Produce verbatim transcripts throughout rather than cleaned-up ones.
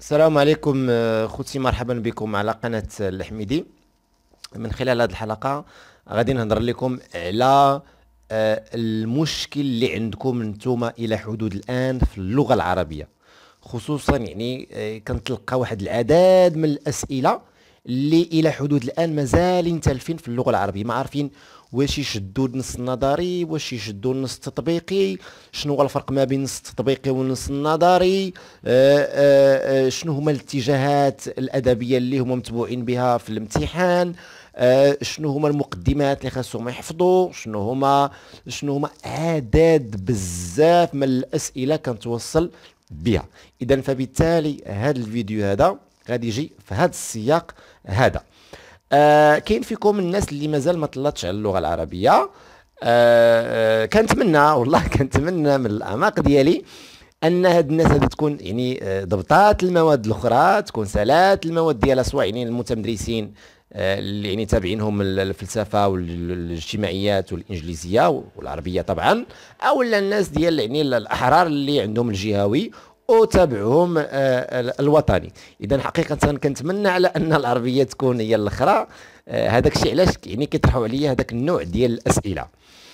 السلام عليكم آه، خوتي، مرحبا بكم على قناة الحميدي. من خلال هذه الحلقة غادي نهضر لكم على آه، المشكل اللي عندكم نتوما إلى حدود الآن في اللغة العربية. خصوصا يعني آه، كنتلقى واحد العدد من الأسئلة اللي إلى حدود الآن مازالين تالفين في اللغة العربية، ما عارفين واش يشدوا النص النظري، واش يشدوا النص التطبيقي، شنو هو الفرق ما بين النص التطبيقي والنص النظري، آه، آه، آه، شنو هما الاتجاهات الأدبية اللي هما متبوعين بها في الامتحان، آه، شنو هما المقدمات اللي خاصهم يحفظوا، شنو هما شنو هما عدد بزاف من الأسئلة كنتوصل بها. إذا فبالتالي هذا الفيديو هذا غادي يجي في هذا السياق هذا. آه كاين فيكم الناس اللي مازال ما طلعتش على اللغه العربيه. آه آه كنتمنى والله كنتمنى من الاعماق ديالي ان هاد الناس هادو تكون يعني آه، ضبطات المواد الاخرى، تكون سالات المواد ديالها، سواء يعني المتمدرسين آه، اللي يعني تابعينهم ال- الفلسفه والاجتماعيات والانجليزيه والعربيه طبعا، او لا الناس ديال يعني الاحرار اللي عندهم الجهوي وتابعهم آه، ال- الوطني. اذا حقيقه كنتمنى على ان العربيه تكون هي الاخرى. آه، هذاك الشيء علاش يعني كيطرحوا عليا هذاك النوع ديال الاسئله.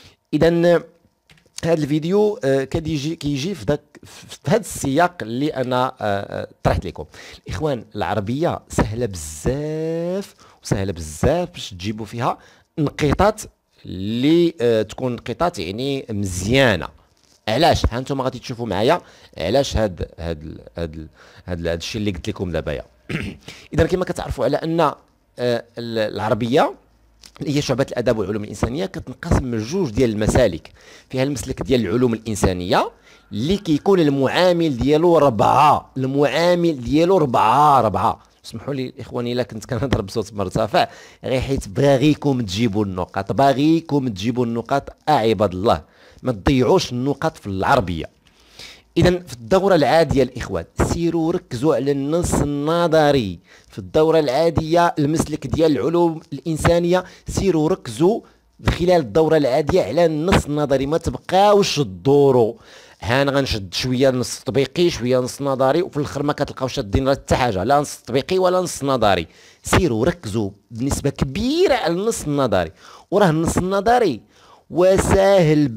اذا هذا الفيديو آه، كيجي كيجي في ذاك في هذا السياق اللي انا آه، آه، طرحت لكم. الاخوان، العربيه سهله بزاف وسهله بزاف باش تجيبوا فيها انقطاط اللي آه، تكون انقطاط يعني مزيانه. علاش؟ ها انتم غادي تشوفوا معايا علاش هاد هاد هاد هاد هاد الشيء اللي قلت لكم دابا. اذا كما كتعرفوا على ان آه، ال- العربيه اللي هي شعبة الآداب والعلوم الإنسانية كتنقسم من جوج ديال المسالك. فيها المسلك ديال العلوم الإنسانية اللي كيكون المعامل ديالو ربعة، المعامل ديالو ربعة ربعة. اسمحوا لي اخواني الا كنت كنهضر بصوت مرتفع، غير حيت باغيكم تجيبوا النقاط، باغيكم تجيبوا النقاط عباد الله، ما تضيعوش النقاط في العربية. اذا في الدوره العاديه الاخوان سيروا ركزوا على النص النظري. في الدوره العاديه المسلك ديال العلوم الانسانيه سيروا ركزوا خلال الدوره العاديه على النص النظري، ما تبقاوش تدوروا هان غنشد شويه نص تطبيقي شويه نص نظري وفي الاخر ما كتلقاوش شادين حتى حاجه، لا نص تطبيقي ولا نص نظري. سيروا ركزوا بنسبه كبيره على النص النظري، وراه النص النظري وساهل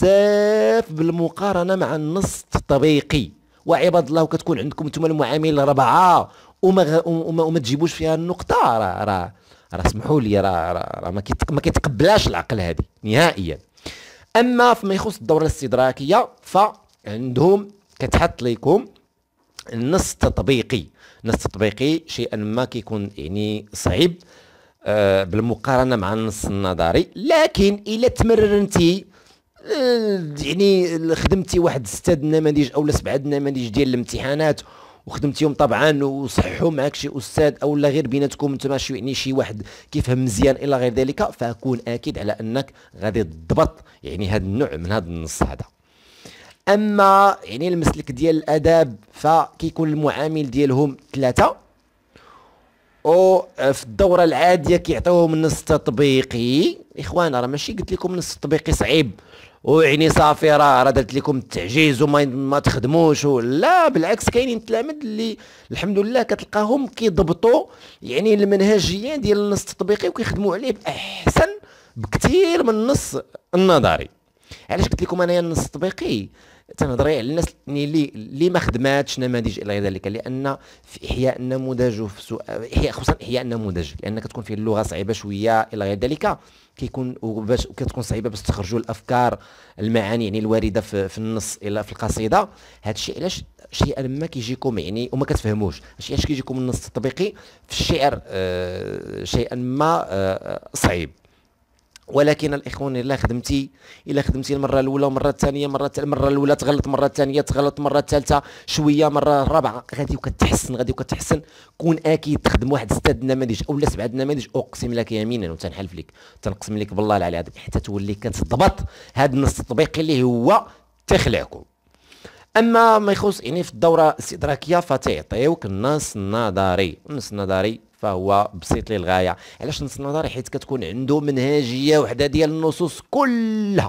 بزاف بالمقارنه مع النص التطبيقي. وعباد الله كتكون عندكم نتوما المعامل ربعه وما غ... وما, وما تجيبوش فيها النقطه، راه راه راه اسمحوا لي، راه راه راه ما كيتق... ما كيتقبلاش العقل هذه نهائيا. اما فيما يخص الدوره الاستدراكيه فعندهم كتحط لكم النص التطبيقي. النص التطبيقي شيئا ما كيكون يعني صعيب آه، بالمقارنه مع النص النظري، لكن الا تمرنتي آه، يعني خدمتي واحد ستة نماذج او سبعه نماذج ديال الامتحانات وخدمتيهم طبعا وصحوا معك شي استاذ او لا غير بيناتكم انتما شي يعني شي واحد كيفهم مزيان الى غير ذلك، فكون اكيد على انك غادي تضبط يعني هذا النوع من هذا النص هذا. اما يعني المسلك ديال الاداب فكيكون المعامل ديالهم ثلاثه، او في الدوره العاديه كيعطيوهم النص التطبيقي. اخوان راه ماشي قلت لكم النص التطبيقي صعيب ويعني صافي راه راه درت لكم التعجيز وما ما تخدموش، لا بالعكس كاينين تلاميذ اللي الحمد لله كتلقاهم كيضبطوا يعني المنهجيه ديال النص التطبيقي وكيخدموا عليه باحسن بكثير من النص النظري. علاش قلت لكم انايا النص التطبيقي تنهضر على الناس اللي اللي ما خدماتش نماذج الى غير ذلك، لان في احياء النموذج وفي سؤال احياء خصوصا احياء النموذج لان كتكون فيه اللغه صعيبه شويه الى غير ذلك، كيكون وباش كتكون صعيبه باش تخرجوا الافكار المعاني يعني الوارده في, في النص الى في القصيده. هذا الشيء علاش شيئا ما كيجيكم يعني وما كتفهموش الشيء علاش كيجيكم النص التطبيقي في الشعر آه شيئا ما آه صعيب. ولكن الاخوان الا خدمتي الا خدمتي المره الاولى والمره الثانيه مره المره الاولى تغلط، مره الثانيه تغلط، مره الثالثه شويه، مره الرابعه غادي وكتحسن غادي وكتحسن. كون اكيد تخدم واحد ستة نماذج او سبعه نماذج، اقسم لك يمينا وتنحلف لك تنقسم لك بالله العلي العظيم حتى تولي كتضبط هذا النص التطبيقي اللي هو تخلعكم. اما ما يخص يعني في الدوره الاستدراكيه فتعطيوك النص النظري. النص النظري فهو بسيط للغايه. علاش النص النظري؟ حيت كتكون عنده منهجيه وحده ديال النصوص كلها،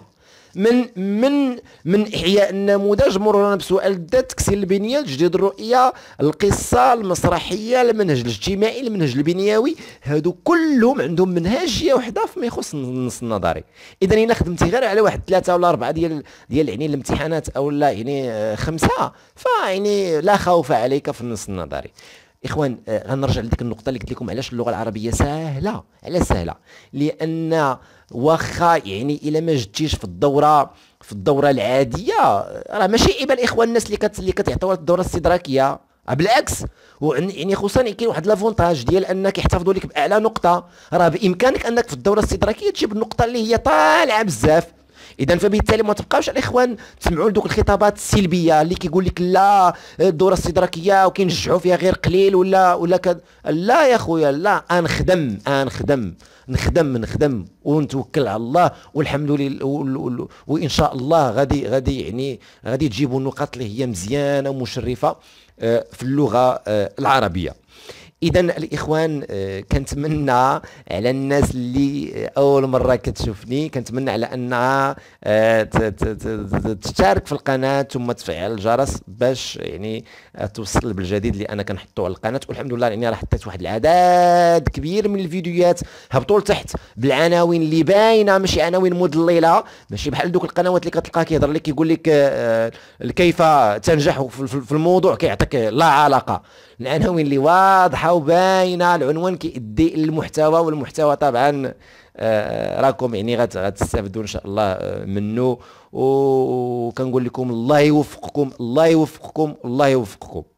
من من من احياء النموذج مرورا بسؤال الذات، تكسير البنيه، تجديد الرؤيه، القصه، المسرحيه، المنهج الاجتماعي، المنهج البنيوي، هادو كلهم عندهم منهجيه وحده فيما يخص النص النظري. اذا الا خدمتي غير على واحد ثلاثه ولا اربعه ديال ديال يعني الامتحانات او لا يعني آه، خمسه، فيعني لا خوف عليك في النص النظري. اخوان، آه، غنرجع لديك النقطه اللي قلت لكم علاش اللغه العربيه سهله. علاش سهله؟ لان واخا يعني الا ما جدتيش في الدوره في الدوره العاديه، راه ماشي عيب الاخوان الناس اللي كت اللي كتعطيو الدوره الاستدراكيه، بالعكس. يعني خصوصا كاين واحد لافونتاج ديال انك يحتفظوا لك باعلى نقطه، راه بامكانك انك في الدوره الاستدراكيه تجيب النقطه اللي هي طالعه بزاف. اذا فبالتالي ما تبقاوش الاخوان تسمعوا لدوك الخطابات السلبيه اللي كيقول لك لا الدوره الاستدراكيه وكينجحوا فيها غير قليل ولا ولا كد... لا يا خويا، لا، انخدم انخدم نخدم نخدم ونتوكل على الله، والحمد لله، وان شاء الله غادي غادي يعني غادي تجيبوا النقاط اللي هي مزيانه ومشرفه آه، في اللغه آه، العربيه. اذا الاخوان، آه، كنتمنى على الناس اللي آه، اول مره كتشوفني، كنتمنى على انها آه، ت- ت- ت- تشترك في القناه ثم تفعل الجرس باش يعني آه، توصل بالجديد اللي انا كنحطو على القناه. والحمد لله يعني راه حطيت واحد العدد كبير من الفيديوهات هبطوا لتحت بالعناوين اللي باينه، ماشي عناوين مضلله، ماشي بحال دوك القنوات اللي كتلقى كيهضر لك يقول لك آه، آه، كيف تنجح في في- في الموضوع، كيعطيك لا علاقه. العناوين اللي واضحه وباينه، العنوان كيدي المحتوى، والمحتوى طبعا آه، راكم يعني غت- غتستافدوا ان شاء الله آه، منه. وكنقول لكم الله يوفقكم، الله يوفقكم، الله يوفقكم.